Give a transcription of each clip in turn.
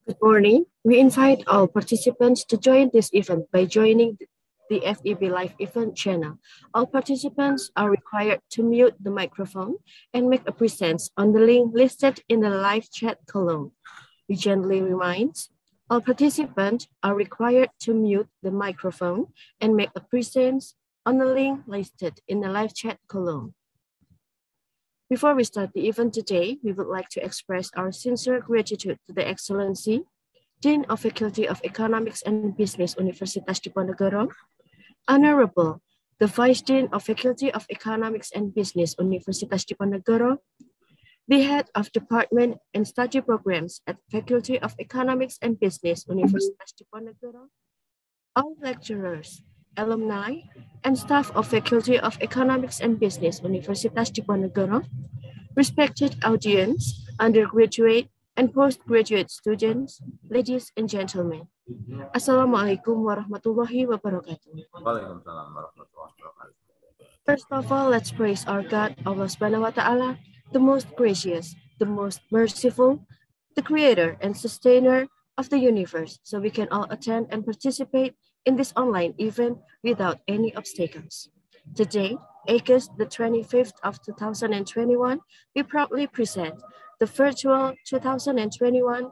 Good morning. We invite all participants to join this event by joining the FEB Live event channel. All participants are required to mute the microphone and make a presence on the link listed in the live chat column. We gently remind all participants are required to mute the microphone and make a presence on the link listed in the live chat column. Before we start the event today, we would like to express our sincere gratitude to the Excellency, Dean of Faculty of Economics and Business, Universitas Diponegoro, Honorable, the Vice Dean of Faculty of Economics and Business, Universitas Diponegoro, the Head of Department and Study Programs at Faculty of Economics and Business, Universitas Diponegoro, all lecturers, alumni, and staff of Faculty of Economics and Business, Universitas Diponegoro, respected audience, undergraduate, and postgraduate students, ladies and gentlemen. Assalamualaikum warahmatullahi wabarakatuh. Waalaikumsalam warahmatullahi wabarakatuh. First of all, let's praise our God, Allah subhanahu wa ta'ala, the most gracious, the most merciful, the creator and sustainer of the universe, so we can all attend and participate in this online event without any obstacles. Today, August the 25th of 2021, we proudly present the virtual 2021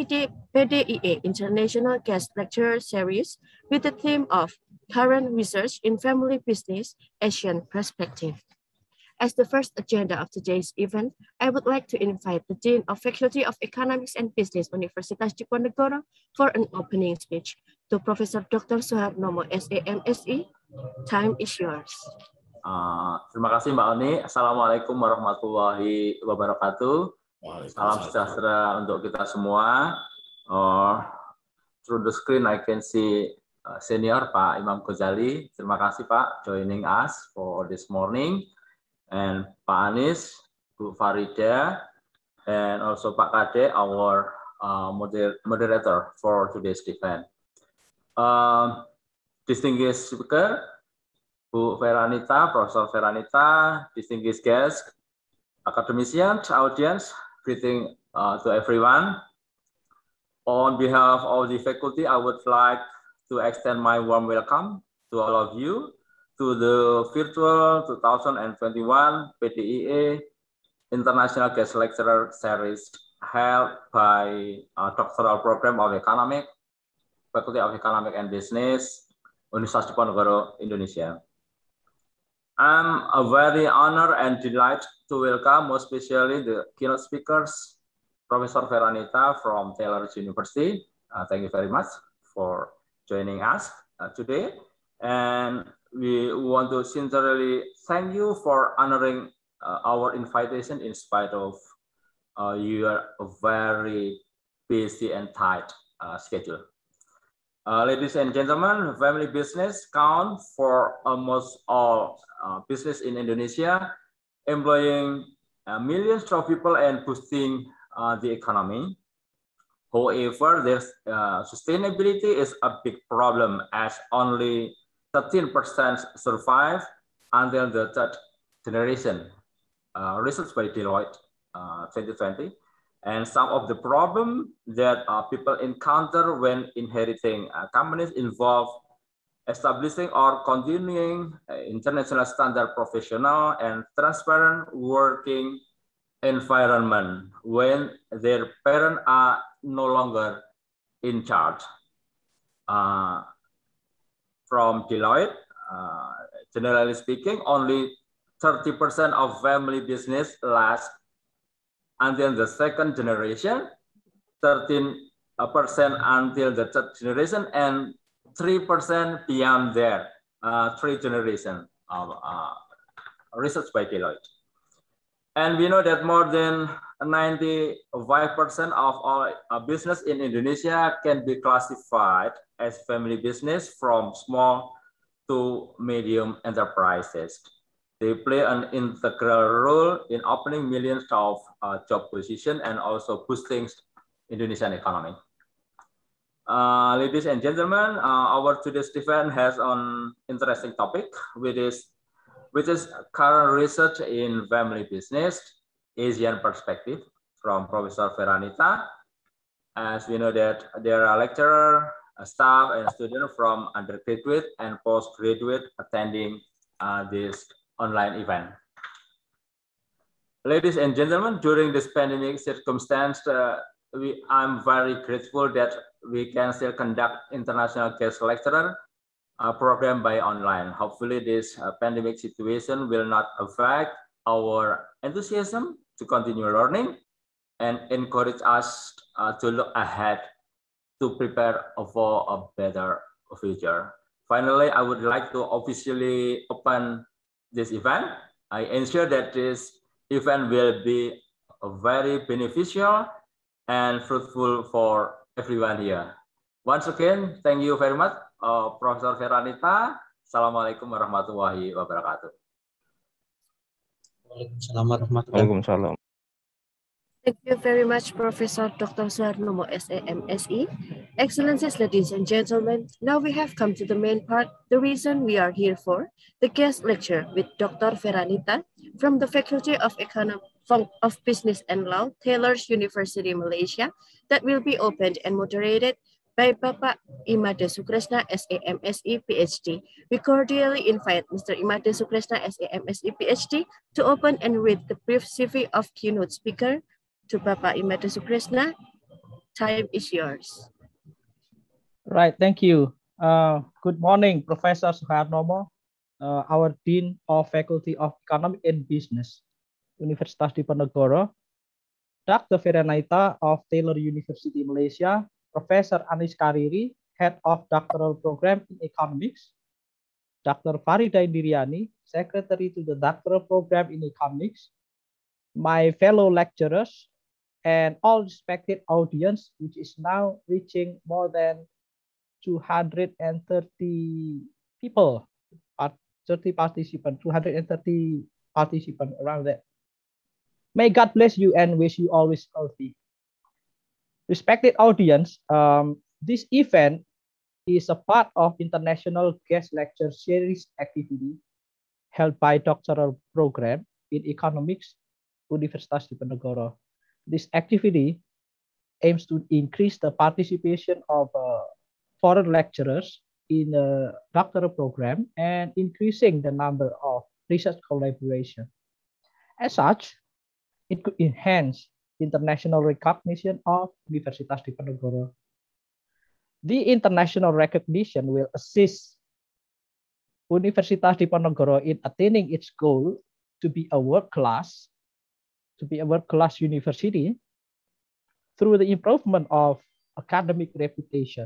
PDIA International Guest Lecturer Series with the theme of Current Research in Family Business, Asian Perspective. As the first agenda of today's event, I would like to invite the Dean of Faculty of Economics and Business, Universitas Diponegoro, for an opening speech. To Professor Dr. Suharnomo, SAMSI, time is yours. Terima kasih Mbak Oni. Assalamualaikum warahmatullahi wabarakatuh. Salam sejahtera untuk kita semua. Through the screen I can see senior Pak Imam Ghazali. Terima kasih Pak joining us for this morning. And Pak Anies, Bu Farida, and also Pak Kade, our moderator for today's event. Distinguished speaker, Bu Feranita, Professor Feranita, distinguished guests, academicians, audience, greeting to everyone. On behalf of the faculty, I would like to extend my warm welcome to all of you to the virtual 2021 PDIA International Guest Lecturer Series held by Doctoral Program of Economics, Faculty of Economics and Business, Universitas Diponegoro, Indonesia. I'm very honored and delighted to welcome most especially the keynote speakers, Professor Feranita from Taylor University. Thank you very much for joining us today. And we want to sincerely thank you for honoring our invitation in spite of your very busy and tight schedule. Ladies and gentlemen, family business count for almost all business in Indonesia, employing millions of people and boosting the economy. However, there's sustainability is a big problem as only 13% survive until the third generation. Research by Deloitte 2020. And some of the problem that people encounter when inheriting companies involve establishing or continuing international standard professional and transparent working environment when their parents are no longer in charge. From Deloitte, generally speaking, only 30% of family business lasts until the second generation, 13% until the third generation, and 3% beyond there, three generations of research by Deloitte. And we know that more than 95% of all business in Indonesia can be classified as family business from small to medium enterprises. They play an integral role in opening millions of job positions and also boosting Indonesian economy. Ladies and gentlemen, our today's event has an interesting topic, which is current research in family business, Asian perspective, from Professor Feranita. as we know that there are lecturer, staff, and students from undergraduate and postgraduate attending this online event. Ladies and gentlemen, during this pandemic circumstance, I'm very grateful that we can still conduct international guest lecturer program by online. Hopefully this pandemic situation will not affect our enthusiasm to continue learning and encourage us to look ahead to prepare for a better future. Finally, I would like to officially open this event. I ensure that this event will be very beneficial and fruitful for everyone here. Once again, thank you very much, Professor Feranita. Assalamualaikum warahmatullahi wabarakatuh. Waalaikumsalam. Thank you very much, Professor Dr. Suharnomo, SAMSE. Excellencies, ladies and gentlemen, now we have come to the main part, the reason we are here for, the guest lecture with Dr. Feranita from the Faculty of Business and Law, Taylor's University, Malaysia, that will be opened and moderated by Bapak Imade Sukresna, SAMSE, PhD. We cordially invite Mr. Imade Sukresna, SAMSE, PhD, to open and read the brief CV of keynote speaker. To Bapak Imade Sukresna, time is yours. Right, thank you. Good morning, Professor Suharnomo, our Dean of Faculty of Economic and Business, Universitas Diponegoro, Dr. Feranita of Taylor University, Malaysia, Professor Anis Kariri, Head of Doctoral Program in Economics, Dr. Farida Indiriani, Secretary to the Doctoral Program in Economics, my fellow lecturers, and all respected audience, which is now reaching more than 230 people, 230 participants around that. May God bless you and wish you always healthy. Respected audience, this event is a part of International Guest Lecture Series activity held by Doctoral Program in Economics, Universitas Diponegoro. This activity aims to increase the participation of foreign lecturers in the doctoral program and increasing the number of research collaboration. As such, it could enhance international recognition of Universitas Diponegoro. The international recognition will assist Universitas Diponegoro in attaining its goal to be a world-class university through the improvement of academic reputation.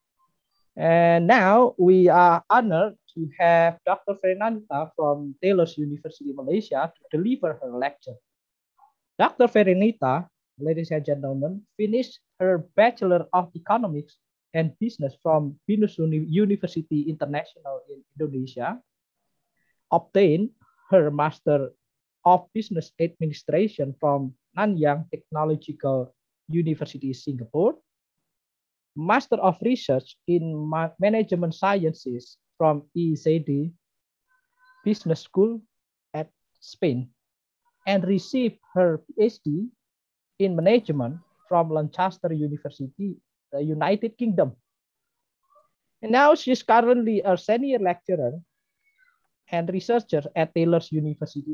And now we are honored to have Dr. Feranita from Taylor's University, Malaysia, to deliver her lecture. Dr. Feranita, ladies and gentlemen, finished her Bachelor of Economics and Business from Binus University International in Indonesia, obtained her Master of Business Administration from Nanyang Technological University, Singapore, Master of Research in Management Sciences from EZD Business School at Spain, and received her PhD in Management from Lancaster University, the United Kingdom. And now she's currently a senior lecturer and researcher at Taylor University,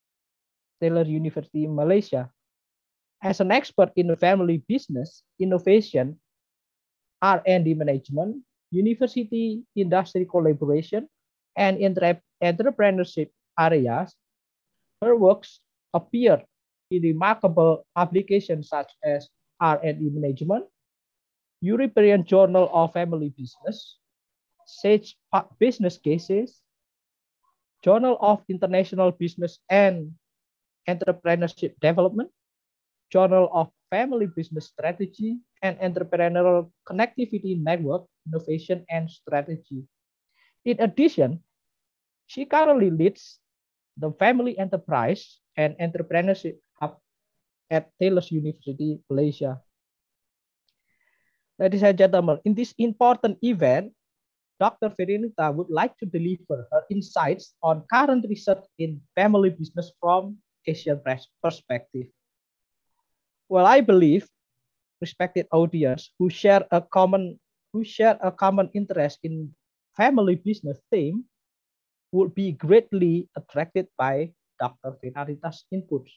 Malaysia. As an expert in family business, innovation, R&D management, university industry collaboration, and entrepreneurship areas, her works appear in remarkable publications such as R&D Management, European Journal of Family Business, Sage Business Cases, Journal of International Business and Entrepreneurship Development, Journal of Family Business Strategy, and Entrepreneurial Connectivity Network, Innovation and Strategy. In addition, she currently leads the Family Enterprise and Entrepreneurship Hub at Taylor University, Malaysia. Ladies and gentlemen, in this important event, Dr. Feranita would like to deliver her insights on current research in family business from Asian perspective. Well, I believe respected audience who share a common interest in family business theme would be greatly attracted by Dr. Fernanita's inputs.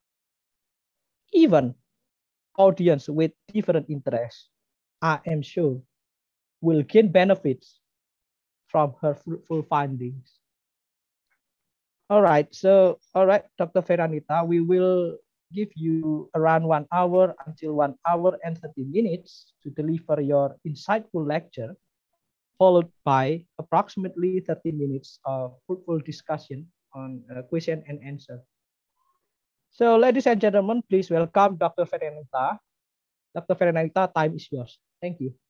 Even audience with different interests, I am sure, will gain benefits from her fruitful findings. All right, Dr. Fernanita, we will give you around 1 hour until 1 hour and 30 minutes to deliver your insightful lecture, followed by approximately 30 minutes of fruitful discussion on question and answer. So, ladies and gentlemen, please welcome Dr. Fernanita. Dr. Fernanita, time is yours. Thank you.